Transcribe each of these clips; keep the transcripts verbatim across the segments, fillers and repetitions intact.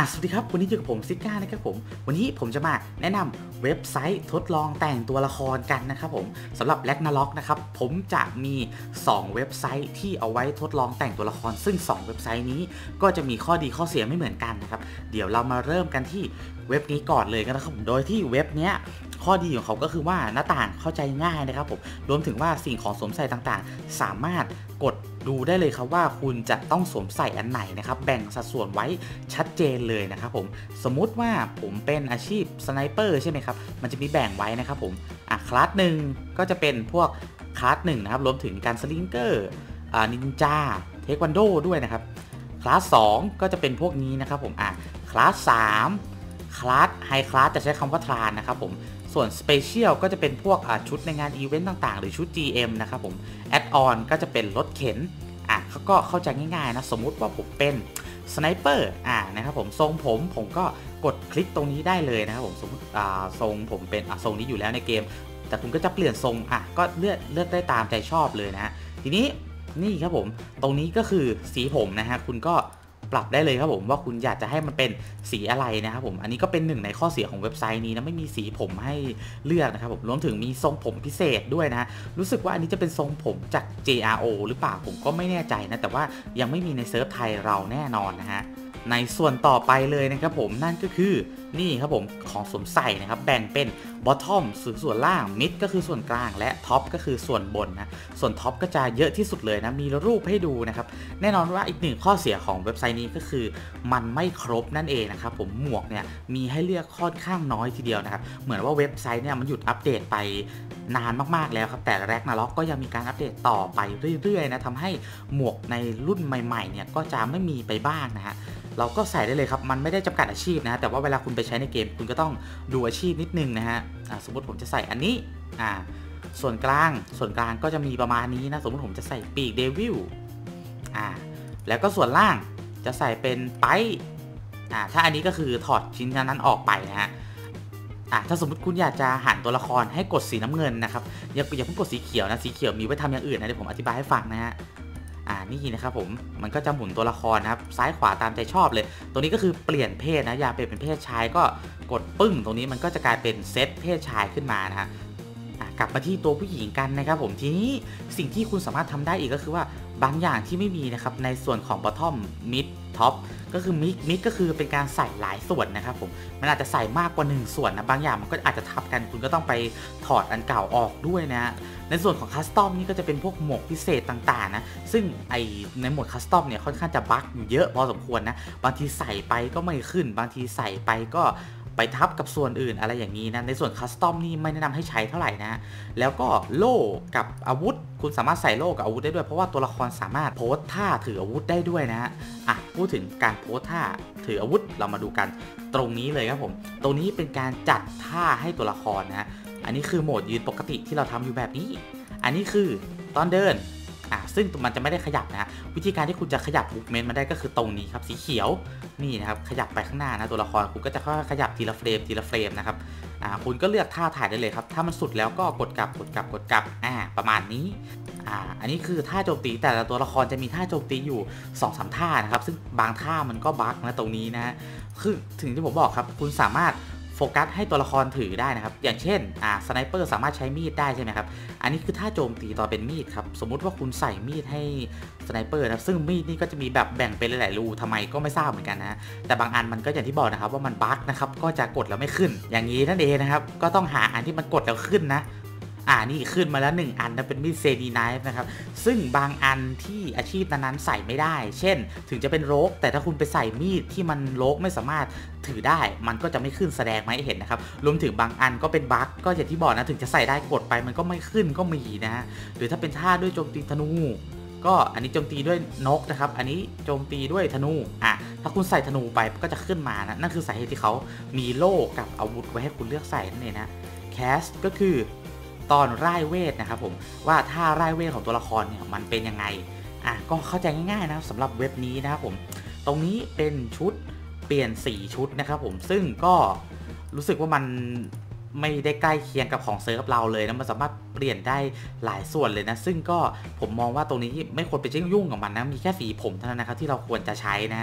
อ่ะสวัสดีครับวันนี้อยู่กับผมซิก้านะครับผมวันนี้ผมจะมาแนะนำเว็บไซต์ทดลองแต่งตัวละครกันนะครับผมสำหรับ Ragnarok นะครับผมจะมีสองเว็บไซต์ที่เอาไว้ทดลองแต่งตัวละครซึ่งสองเว็บไซต์นี้ก็จะมีข้อดีข้อเสียไม่เหมือนกันนะครับเดี๋ยวเรามาเริ่มกันที่เว็บนี้ก่อนเลยกันนะครับผมโดยที่เว็บเนี้ยข้อดีของเขาก็คือว่าหน้าต่างเข้าใจง่ายนะครับผมรวมถึงว่าสิ่งของสวมใส่ต่างๆสามารถกดดูได้เลยครับว่าคุณจะต้องสวมใส่อันไหนนะครับแบ่งสัดส่วนไว้ชัดเจนเลยนะครับผมสมมุติว่าผมเป็นอาชีพสไนเปอร์ใช่ไหมครับมันจะมีแบ่งไว้นะครับผมอ่ะคลาสหนึ่งก็จะเป็นพวกคลาสหนึ่งนะครับรวมถึงการสลิงเกอร์อ่านินจาเทควันโดด้วยนะครับคลาสสองก็จะเป็นพวกนี้นะครับผมอ่ะคลาสสามคลาสไฮคลาสจะใช้คำว่าทรานนะครับผมส่วน Special ก็จะเป็นพวกชุดในงานอีเวนต์ต่างๆหรือชุด จี เอ็ม นะครับผม Add-on ก็จะเป็นรถเข็นอ่ะเขาก็เข้าใจง่ายๆนะสมมุติว่าผมเป็นสไนเปอร์อ่ะนะครับผมทรงผมผมก็กดคลิกตรงนี้ได้เลยนะครับผมสมมติอ่าทรงผมเป็นอ่ะทรงนี้อยู่แล้วในเกมแต่คุณก็จะเปลี่ยนทรงอ่ะก็เลือกเลือกได้ตามใจชอบเลยนะทีนี้นี่ครับผมตรงนี้ก็คือสีผมนะฮะคุณก็ปรับได้เลยครับผมว่าคุณอยากจะให้มันเป็นสีอะไรนะครับผมอันนี้ก็เป็นหนึ่งในข้อเสียของเว็บไซต์นี้นะไม่มีสีผมให้เลือกนะครับผมรวมถึงมีทรงผมพิเศษด้วยนะรู้สึกว่าอันนี้จะเป็นทรงผมจาก เจ อาร์ โอ หรือเปล่าผมก็ไม่แน่ใจนะแต่ว่ายังไม่มีในเซิร์ฟไทยเราแน่นอนนะฮะในส่วนต่อไปเลยนะครับผมนั่นก็คือนี่ครับผมของสวมใส่นะครับแบ่งเป็น bottom คือส่วนล่าง mid ก็คือส่วนกลางและ top ก็คือส่วนบนนะส่วน top ก็จะเยอะที่สุดเลยนะมีรูปให้ดูนะครับแน่นอนว่าอีกหนึ่งข้อเสียของเว็บไซต์นี้ก็คือมันไม่ครบนั่นเองนะครับผมหมวกเนี่ยมีให้เลือกค่อนข้างน้อยทีเดียวนะครับเหมือนว่าเว็บไซต์เนี่ยมันหยุดอัปเดตไปนานมากๆแล้วครับแต่ Ragnarok ก็ยังมีการอัปเดตต่อไปเรื่อยๆนะทำให้หมวกในรุ่นใหม่ๆเนี่ยก็จะไม่มีไปบ้างนะฮะเราก็ใส่ได้เลยครับมันไม่ได้จำกัดอาชีพนะแต่ว่าเวลาคุณไปใช้ในเกมคุณก็ต้องดูอาชีพนิดนึงนะฮะสมมติผมจะใส่อันนี้อ่าส่วนกลางส่วนกลางก็จะมีประมาณนี้นะสมมติผมจะใส่ปีกเดวิลอ่าแล้วก็ส่วนล่างจะใส่เป็นไปอ่าถ้าอันนี้ก็คือถอดชิ้นนั้นออกไปนะฮะอ่าถ้าสมมติคุณอยากจะหันตัวละครให้กดสีน้ำเงินนะครับอย่าอย่าเพิ่งกดสีเขียวนะสีเขียวมีไว้ทำอย่างอื่นนะเดี๋ยวผมอธิบายให้ฟังนะฮะอ่านี่นะครับผมมันก็จะหมุนตัวละครนะครับซ้ายขวาตามใจชอบเลยตัวนี้ก็คือเปลี่ยนเพศนะอยากเปลี่ยนเป็นเพศชายก็กดปึ้งตรงนี้มันก็จะกลายเป็นเซตเพศชายขึ้นมานะฮะกลับมาที่ตัวผู้หญิงกันนะครับผมทีนี้สิ่งที่คุณสามารถทำได้อีกก็คือว่าบางอย่างที่ไม่มีนะครับในส่วนของ bottom mid top ก็คือ mid mid ก็คือเป็นการใส่หลายส่วนนะครับผมมันอาจจะใส่มากกว่าหนึ่งส่วนนะบางอย่างมันก็อาจจะทับกันคุณก็ต้องไปถอดอันเก่าออกด้วยนะในส่วนของคัสตอมนี่ก็จะเป็นพวกหมวกพิเศษต่างๆนะซึ่งไอในหมวดคัสตอมเนี่ยค่อนข้างจะบั๊กอยู่เยอะพอสมควรนะบางทีใส่ไปก็ไม่ขึ้นบางทีใส่ไปก็ไปทับกับส่วนอื่นอะไรอย่างนี้นะในส่วนคัสตอมนี่ไม่แนะนำให้ใช้เท่าไหร่นะแล้วก็โล่กับอาวุธคุณสามารถใส่โล่กับอาวุธได้ด้วยเพราะว่าตัวละครสามารถโพสท่าถืออาวุธได้ด้วยนะฮะอ่ะพูดถึงการโพสท่าถืออาวุธเรามาดูกันตรงนี้เลยครับผมตรงนี้เป็นการจัดท่าให้ตัวละครนะอันนี้คือโหมดยืนปกติที่เราทำอยู่แบบนี้อันนี้คือตอนเดินอ่ะซึ่งมันจะไม่ได้ขยับนะวิธีการที่คุณจะขยับมูฟเมนต์มาได้ก็คือตรงนี้ครับสีเขียวนี่นะครับขยับไปข้างหน้านะตัวละครคุณก็จะค่อยๆขยับทีละเฟรมทีละเฟรมนะครับอ่าคุณก็เลือกท่าถ่ายได้เลยครับถ้ามันสุดแล้วก็กดกลับกดกลับกดกลับอ่าประมาณนี้อ่าอันนี้คือท่าโจมตีแต่ละตัวละครจะมีท่าโจมตีอยู่ สองสาม ท่านะครับซึ่งบางท่ามันก็บั๊กนะตรงนี้นะคือถึงที่ผมบอกครับคุณสามารถโฟกัสให้ตัวละครถือได้นะครับอย่างเช่นอ่าสไนเปอร์สามารถใช้มีดได้ใช่ไหมครับอันนี้คือท่าโจมตีตอนเป็นมีดครับสมมุติว่าคุณใส่มีดให้สไนเปอร์นะซึ่งมีดนี่ก็จะมีแบบแบ่งเป็นหลายๆรูทำไมก็ไม่ทราบเหมือนกันนะแต่บางอันมันก็อย่างที่บอกนะครับว่ามันบั๊กนะครับก็จะกดแล้วไม่ขึ้นอย่างนี้นั่นเองนะครับก็ต้องหาอันที่มันกดแล้วขึ้นนะอ่านี่ขึ้นมาแล้วหนึ่งอันนะเป็นมีดเซดีไนฟ์นะครับซึ่งบางอันที่อาชีพนั้นๆใส่ไม่ได้เช่นถึงจะเป็นโรคแต่ถ้าคุณไปใส่มีดที่มันโรคไม่สามารถถือได้มันก็จะไม่ขึ้นแสดงมาให้เห็นนะครับรวมถึงบางอันก็เป็นบั๊กก็อย่างที่บอกนะถึงจะใส่ได้กดไปมันก็ไม่ขึ้นก็มีนะหรือถ้าเป็นท่าด้วยโจมตีธนูก็อันนี้โจมตีด้วยนกนะครับอันนี้โจมตีด้วยธนูอ่ะถ้าคุณใส่ธนูไปก็จะขึ้นมานะนั่นคือสาเหตุที่เขามีโล่กับอาวุธไว้ให้คุณเลือกใส่นั่นเองนะแคสก็คือตอนร่ายเวทนะครับผมว่าท่าร่ายเวทของตัวละครเนี่ยมันเป็นยังไงอ่ะก็เข้าใจง่ายๆนะสำหรับเว็บนี้นะครับผมตรงนี้เป็นชุดเปลี่ยนสีชุดนะครับผมซึ่งก็รู้สึกว่ามันไม่ได้ใกล้เคียงกับของเซิร์ฟเราเลยนะมันสามารถเปลี่ยนได้หลายส่วนเลยนะซึ่งก็ผมมองว่าตรงนี้ไม่ควรไปยุ่งกับมันนะมีแค่สีผมเท่านั้นนะครับที่เราควรจะใช้นะ ก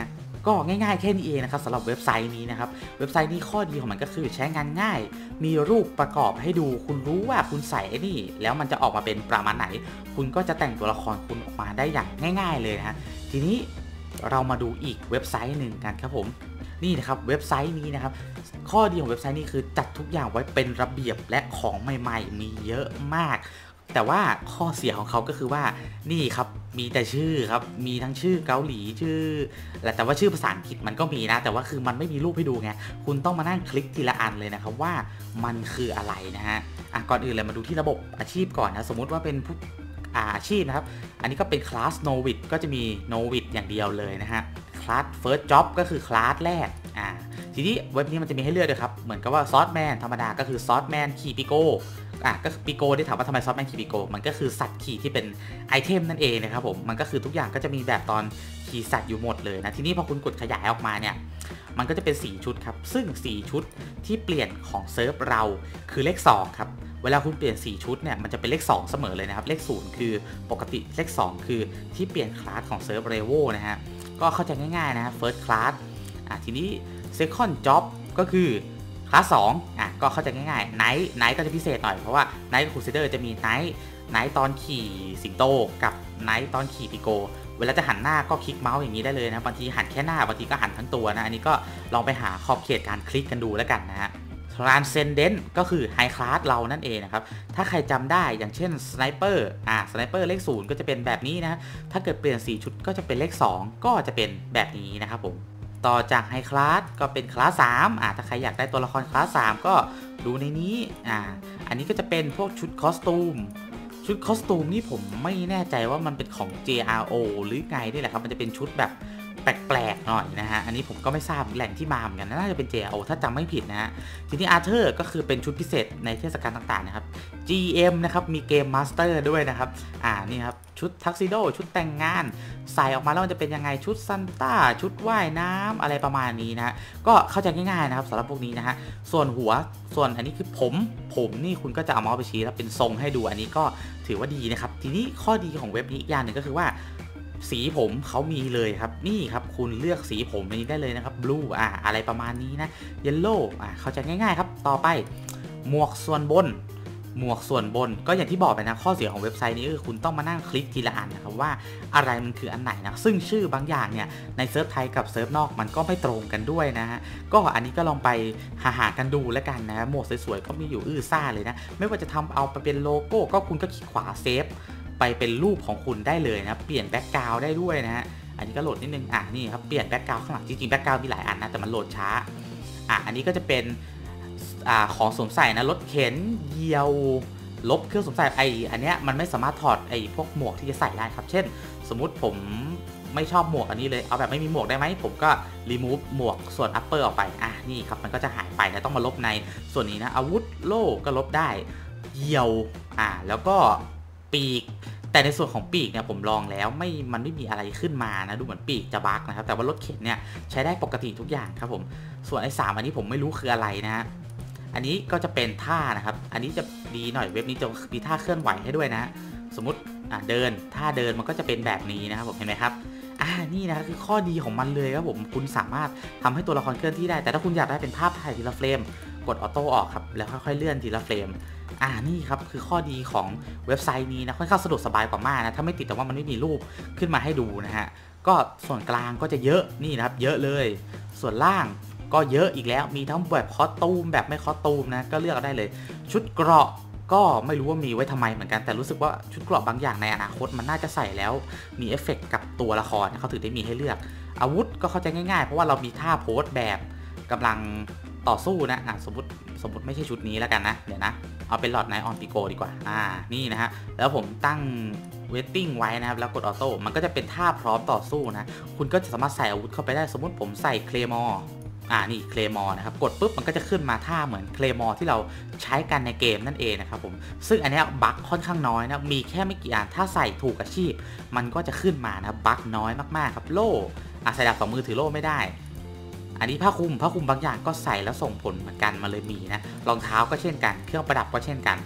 ก็ง่ายๆแค่นี้เองนะครับสำหรับเว็บไซต์นี้นะครับเว็บไซต์นี้ข้อดีของมันก็คือใช้งานง่ายมีรูปประกอบให้ดูคุณรู้ว่าคุณใส่ไอ้นี่แล้วมันจะออกมาเป็นประมาณไหนคุณก็จะแต่งตัวละครคุณออกมาได้อย่างง่ายๆเลยนะฮะทีนี้เรามาดูอีกเว็บไซต์หนึ่งกันครับผมนี่นะครับเว็บไซต์นี้นะครับข้อดีของเว็บไซต์นี้คือจัดทุกอย่างไว้เป็นระเบียบและของใหม่ๆมีเยอะมากแต่ว่าข้อเสียของเขาก็คือว่านี่ครับมีแต่ชื่อครับมีทั้งชื่อเกาหลีชื่อแต่ว่าชื่อภาษาอังกฤษมันก็มีนะแต่ว่าคือมันไม่มีรูปให้ดูไงคุณต้องมานั่งคลิกทีละอันเลยนะครับว่ามันคืออะไรนะฮะอ่ะก่อนอื่นเลยมาดูที่ระบบอาชีพก่อนนะสมมุติว่าเป็นผู้อาชีพนะครับอันนี้ก็เป็นคลาส Novice ก็จะมี Novice อย่างเดียวเลยนะฮะคลาส First Job ก็คือคลาสแรกอ่าทีนี้เว็บนี้มันจะมีให้เลือกด้วยครับเหมือนกับว่าซอสแมนธรรมดาก็คือซอสแมนขี่ปิโก้อ่ะก็ปิโก้ได้ถามว่าทำไมซอสแมนขี่ปิโก้มันก็คือสัตว์ขี่ที่เป็นไอเทมนั่นเองนะครับผมมันก็คือทุกอย่างก็จะมีแบบตอนขี่สัตว์อยู่หมดเลยนะทีนี้พอคุณกดขยายออกมาเนี่ยมันก็จะเป็นสี่ชุดครับซึ่งสี่ชุดที่เปลี่ยนของเซิร์ฟเราคือเลขสองครับเวลาคุณเปลี่ยนสี่ชุดเนี่ยมันจะเป็นเลขสองเสมอเลยนะครับเลขศูนย์คือปกติเลขสองคือที่เปลี่ยนคลาสของเซิร์ฟเรโวนะฮะก็เข้าใจง่ายๆนะ First Class อ่ะทีนี้ Second Job ก็คือคลาสสองอ่ะก็เข้าใจง่ายๆ Night Night ก็จะพิเศษหน่อยเพราะว่า Night Crusader จะมี Night Night ตอนขี่สิงโตกับ Night ตอนขี่ปิโกเวลาจะหันหน้าก็คลิกเมาส์อย่างนี้ได้เลยนะบางทีหันแค่หน้าบางทีก็หันทั้งตัวนะอันนี้ก็ลองไปหาขอบเขตการคลิกกันดูแล้วกันนะฮะ Transcendent ก็คือ High Class เรานั่นเองนะครับถ้าใครจำได้อย่างเช่น Sniper อ่า Sniper เลขศูนย์ก็จะเป็นแบบนี้นะถ้าเกิดเปลี่ยนสี่ชุดก็จะเป็นเลขสองก็จะเป็นแบบนี้นะครับผมต่อจาก High Class ก็เป็นคลาสสามอ่าถ้าใครอยากได้ตัวละครคลาสสามก็ดูในนี้อ่าอันนี้ก็จะเป็นพวกชุดคอสตูมชุดคอสตูมนี่ผมไม่แน่ใจว่ามันเป็นของ เจ อาร์ โอ หรือไงนี่แหละครับมันจะเป็นชุดแบบแปลกๆหน่อยนะฮะอันนี้ผมก็ไม่ทราบแหล่งที่มาเหมือนกันน่าจะเป็น เจ อาร์ โอ ถ้าจำไม่ผิดนะฮะทีนี้อาร์เธอร์ก็คือเป็นชุดพิเศษในเทศกาลต่างๆนะครับ จี เอ็ม นะครับมีเกมมาสเตอร์ด้วยนะครับอ่านี่ครับชุดทักซิโดชุดแต่งงานใส่ออกมาแล้วมันจะเป็นยังไงชุดซันต้าชุดว่ายน้ำอะไรประมาณนี้นะก็เข้าใจง่ายๆนะครับสำหรับพวกนี้นะฮะส่วนหัวส่วนอันนี้คือผมผมนี่คุณก็จะเอาเมาส์ไปชี้แล้วเป็นทรงให้ดูอันนี้ก็ถือว่าดีนะครับทีนี้ข้อดีของเว็บนี้อีกอย่างหนึ่งก็คือว่าสีผมเขามีเลยครับนี่ครับคุณเลือกสีผมนี้ได้เลยนะครับบลูอ่าอะไรประมาณนี้นะเยลโล่อ่าเข้าใจง่ายๆครับต่อไปหมวกส่วนบนหมวกส่วนบนก็อย่างที่บอกไปนะข้อเสียของเว็บไซต์นี้คือคุณต้องมานั่งคลิกทีละอันนะครับว่าอะไรมันคืออันไหนนะซึ่งชื่อบางอย่างเนี่ยในเซิร์ฟไทยกับเซิร์ฟนอกมันก็ไม่ตรงกันด้วยนะฮะก็อันนี้ก็ลองไปหาหากันดูแล้วกันนะหมวกสวยๆก็มีอยู่อื้อซ่าเลยนะไม่ว่าจะทำเอาไปเป็นโลโก้ก็คุณก็คลิกขวาเซฟไปเป็นรูปของคุณได้เลยนะเปลี่ยนแบ็กกราวด์ได้ด้วยนะฮะอันนี้ก็โหลดนิดนึงอ่ะนี่ครับเปลี่ยนแบ็กกราวด์ข้างหลังจริงๆแบ็กกราวด์มีหลายอันนะแต่มันโหลดช้าอ่ะอันนี้ก็จะเป็นอ่าของสวมใส่นะรถเข็นเหยี่ยวลบเครื่องสวมใส่ไออันเนี้ยมันไม่สามารถถอดไอพวกหมวกที่จะใส่ได้ครับเช่นสมมุติผมไม่ชอบหมวกอันนี้เลยเอาแบบไม่มีหมวกได้ไหมผมก็ remove หมวกส่วน upper ออกไปอ่ะนี่ครับมันก็จะหายไปนะต้องมาลบในส่วนนี้นะอาวุธโล่ก็ลบได้เหยี่ยวอ่าแล้วก็ปีกแต่ในส่วนของปีกเนี่ยผมลองแล้วไม่มันไม่มีอะไรขึ้นมานะดูเหมือนปีกจะบั๊กนะครับแต่ว่ารถเข็นเนี่ยใช้ได้ปกติทุกอย่างครับผมส่วนไอ้สามอันนี้ผมไม่รู้คืออะไรนะฮะอันนี้ก็จะเป็นท่านะครับอันนี้จะดีหน่อยเว็บนี้จะมีท่าเคลื่อนไหวให้ด้วยนะสมมติอ่ะเดินท่าเดินมันก็จะเป็นแบบนี้นะครับผมเห็นไหมครับอ่านี่นะคือข้อดีของมันเลยครับผมคุณสามารถทำให้ตัวละครเคลื่อนที่ได้แต่ถ้าคุณอยากได้เป็นภาพถ่ายทีละเฟรมกดออโต้ออกครับแล้วค่อยๆเลื่อนทีละเฟรมอ่านี่ครับคือข้อดีของเว็บไซต์นี้นะค่อนข้างสะดวกสบายกว่ามากนะถ้าไม่ติดแต่ว่ามันไม่มีรูปขึ้นมาให้ดูนะฮะก็ส่วนกลางก็จะเยอะนี่นะครับเยอะเลยส่วนล่างก็เยอะอีกแล้วมีทั้งแบบคอสตูมแบบไม่คอสตูมนะก็เลือกได้เลยชุดเกราะก็ไม่รู้ว่ามีไว้ทำไมเหมือนกันแต่รู้สึกว่าชุดเกราะบางอย่างในอนาคตมันน่าจะใส่แล้วมีเอฟเฟกต์กับตัวละครเขาถึงได้มีให้เลือกอาวุธก็เข้าใจง่ายๆเพราะว่าเรามีท่าโพสแบบกำลังต่อสู้นะอ่ะสมมติสมมติไม่ใช่ชุดนี้แล้วกันนะเดี๋ยวนะเอาเป็นหลอดไนออนปิโกดีกว่าอ่านี่นะฮะแล้วผมตั้งเวทติ้งไว้นะครับแล้วกดออโต้มันก็จะเป็นท่าพร้อมต่อสู้นะคุณก็จะสามารถใส่อาวุธเข้าไปได้สมมติผมใส่เคลมอร์อ่านี่เคลมอร์นะครับกดปุ๊บมันก็จะขึ้นมาท่าเหมือนเคลมอร์ที่เราใช้กันในเกมนั่นเองนะครับผมซึ่งอันนี้บั๊กค่อนข้างน้อยนะมีแค่ไม่กี่อันถ้าใส่ถูกอาชีพมันก็จะขึ้นมานะบั๊กน้อยมากๆครับโล่อ่ะใส่ดาบสองมือถือโล่ไม่ได้อันนี้ผ้าคลุมผ้าคลุมบางอย่างก็ใส่แล้วส่งผลเหมือนกันมาเลยมีนะรองเท้าก็เช่นกันเครื่องประดับก็เช่นกัน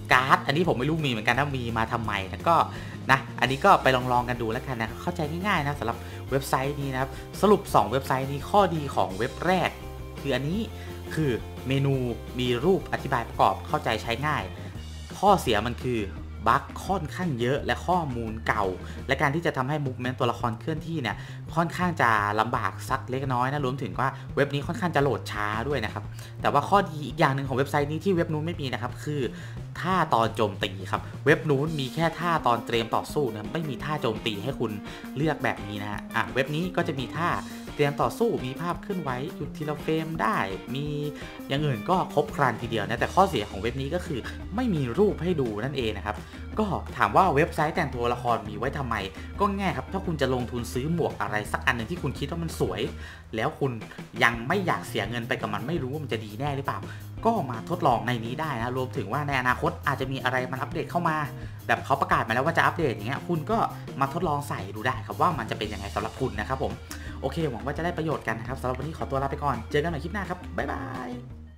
การ์ดอันนี้ผมไม่รู้มีเหมือนกันนะมีมาทำไมนะก็นะอันนี้ก็ไปลองๆกันดูแล้วกันนะเข้าใจง่ายๆนะสำหรับเว็บไซต์นี้นะครับสรุปสองเว็บไซต์นี้ข้อดีของเว็บแรกคืออันนี้คือเมนูมีรูปอธิบายประกอบเข้าใจใช้ง่ายข้อเสียมันคือบั๊กค่อนข้างเยอะและข้อมูลเก่าและการที่จะทำให้มูฟเมนต์ตัวละครเคลื่อนที่เนี่ยค่อนข้างจะลำบากสักเล็กน้อยนะรวมถึงว่าเว็บนี้ค่อนข้างจะโหลดช้าด้วยนะครับแต่ว่าข้อดีอีกอย่างหนึ่งของเว็บไซต์นี้ที่เว็บนู้นไม่มีนะครับคือท่าตอนโจมตีครับเว็บนู้นมีแค่ท่าตอนเตรียมต่อสู้นะไม่มีท่าโจมตีให้คุณเลือกแบบนี้นะฮะอ่ะเว็บนี้ก็จะมีท่าเตรียมต่อสู้มีภาพเคลื่อนไหวหยุดทีละเฟรมได้มีอย่างอื่นก็ครบครันทีเดียวนะแต่ข้อเสียของเว็บนี้ก็คือไม่มีรูปให้ดูนั่นเองนะครับก็ถามว่าเว็บไซต์แต่งตัวละครมีไว้ทำไมก็ง่ายครับถ้าคุณจะลงทุนซื้อหมวกอะไรสักอันหนึ่งที่คุณคิดว่ามันสวยแล้วคุณยังไม่อยากเสียเงินไปกับมันไม่รู้ว่ามันจะดีแน่หรือเปล่าก็มาทดลองในนี้ได้นะรวมถึงว่าในอนาคตอาจจะมีอะไรมันอัปเดตเข้ามาแบบเขาประกาศมาแล้วว่าจะอัปเดตอย่างเงี้ยคุณก็มาทดลองใส่ดูได้ครับว่ามันจะเป็นยังไงสำหรับคุณนะครับผมโอเคหวังว่าจะได้ประโยชน์กันนะครับสำหรับวันนี้ขอตัวลาไปก่อนเจอกันใหม่คลิปหน้าครับบ๊ายบาย